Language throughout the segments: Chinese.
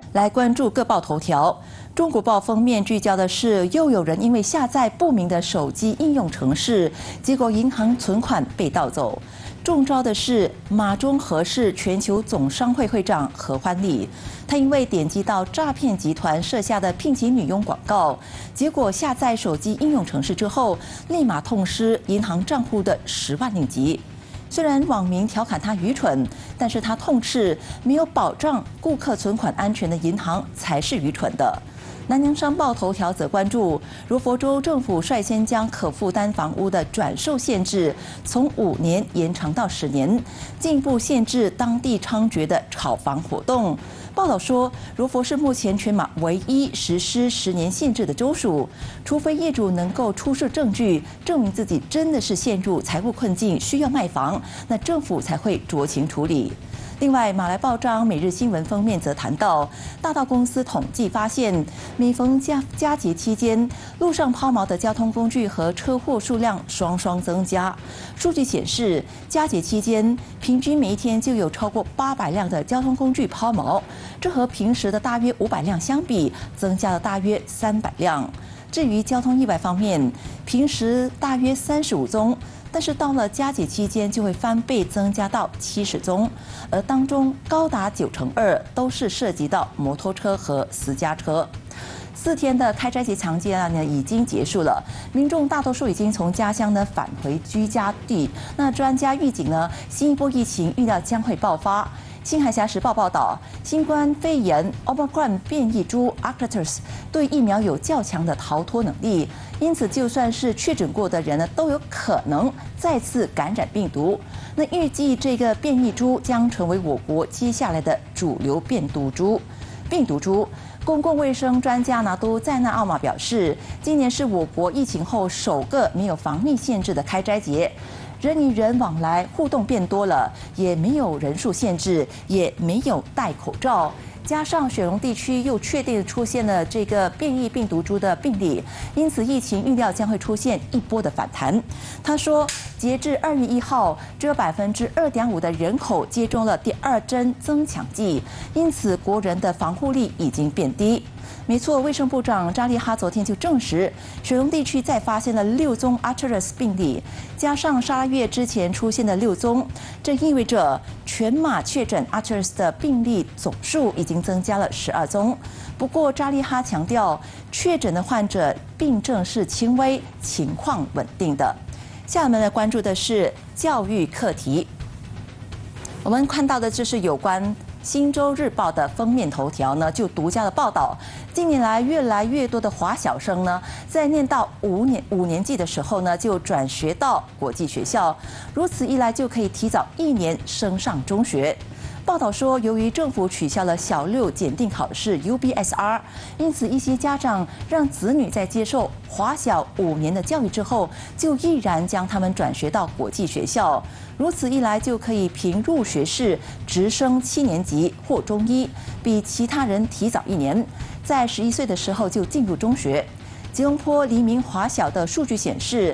来关注各报头条。中国报封面聚焦的是，又有人因为下载不明的手机应用程式，结果银行存款被盗走。中招的是马中和市全球总商会会长何欢丽，他因为点击到诈骗集团设下的聘请女佣广告，结果下载手机应用程式之后，立马痛失银行账户的10万令吉。虽然网民调侃他愚蠢，但是他痛斥没有保障顾客存款安全的银行才是愚蠢的。南洋商报头条则关注，如佛州政府率先将可负担房屋的转售限制从5年延长到10年，进一步限制当地猖獗的炒房活动。报道说，如佛是目前全马唯一实施10年限制的州属，除非业主能够出示证据，证明自己真的是陷入财务困境，需要卖房，那政府才会酌情处理。另外，马来报章《每日新闻》封面则谈到，大道公司统计发现，每逢佳节期间，路上抛锚的交通工具和车祸数量双双增加。数据显示，佳节期间平均每一天就有超过800辆的交通工具抛锚，这和平时的大约500辆相比，增加了大约300辆。至于交通意外方面，平时大约35宗。但是到了佳节期间，就会翻倍增加到70宗，而当中高达92%都是涉及到摩托车和私家车。4天的开斋节长假呢已经结束了，民众大多数已经从家乡呢返回居家地。那专家预警呢，新一波疫情预料将会爆发。新海峡时报报道，新冠肺炎 Omicron 变异株 Arcturus 对疫苗有较强的逃脱能力，因此就算是确诊过的人呢，都有可能再次感染病毒。那预计这个变异株将成为我国接下来的主流病毒株。公共卫生专家呢都在那奥马表示，今年是我国疫情后首个没有防疫限制的开斋节。人与人往来互动变多了，也没有人数限制，也没有戴口罩。加上雪隆地区又确定出现了这个变异病毒株的病例，因此疫情预料将会出现一波的反弹。他说，截至2月1号，只有2.5%的人口接种了第2针增强剂，因此国人的防护力已经变低。没错，卫生部长扎利哈昨天就证实，雪隆地区再发现了6宗 Arcturus 病例，加上沙拉越之前出现的6宗，这意味着全马确诊 Arcturus 的病例总数已经增加了12宗。不过，扎利哈强调，确诊的患者病症是轻微，情况稳定的。下面来关注的是教育课题，我们看到的这是有关《新洲日报》的封面头条呢，就独家的报道，近年来越来越多的华小生呢，在念到5年级的时候呢，就转学到国际学校，如此一来就可以提早1年升上中学。报道说，由于政府取消了小6检定考试 UBSR， 因此一些家长让子女在接受华小5年的教育之后，就毅然将他们转学到国际学校。如此一来，就可以凭入学试直升7年级或中1，比其他人提早1年，在11岁的时候就进入中学。吉隆坡黎明华小的数据显示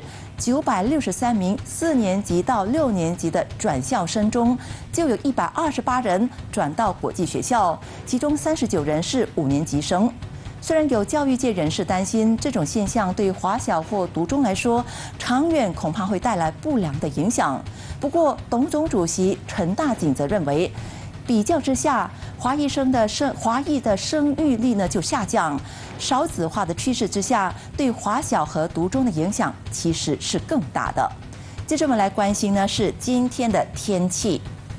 ，963名4年级到6年级的转校生中，就有128人转到国际学校，其中39人是5年级生。虽然有教育界人士担心这种现象对华小或独中来说，长远恐怕会带来不良的影响，不过董总主席陈大景则认为，比较之下，华裔的生育率呢就下降，少子化的趋势之下，对华小和独中的影响其实是更大的。接着我们来关心呢是今天的天气。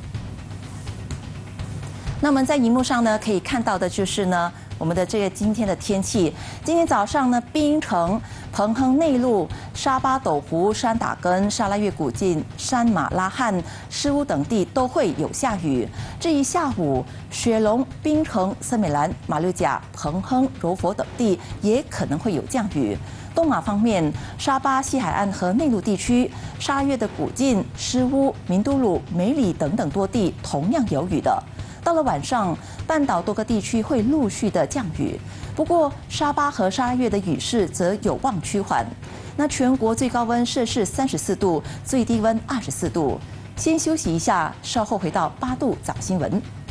那我们在荧幕上呢可以看到的就是呢，我们的这个今天的天气。今天早上呢，槟城、彭亨内陆、沙巴斗湖、山打根、沙拉越古晋、山马拉汉、诗乌等地都会有下雨。至于下午，雪隆、槟城、森美兰、马六甲、彭亨、柔佛等地也可能会有降雨。东马方面，沙巴西海岸和内陆地区、沙越的古晋、诗乌、明都鲁、梅里等等多地同样有雨的。到了晚上，半岛多个地区会陆续的降雨，不过沙巴和沙越的雨势则有望趋缓。那全国最高温摄氏34度，最低温24度。先休息一下，稍后回到8度早新闻。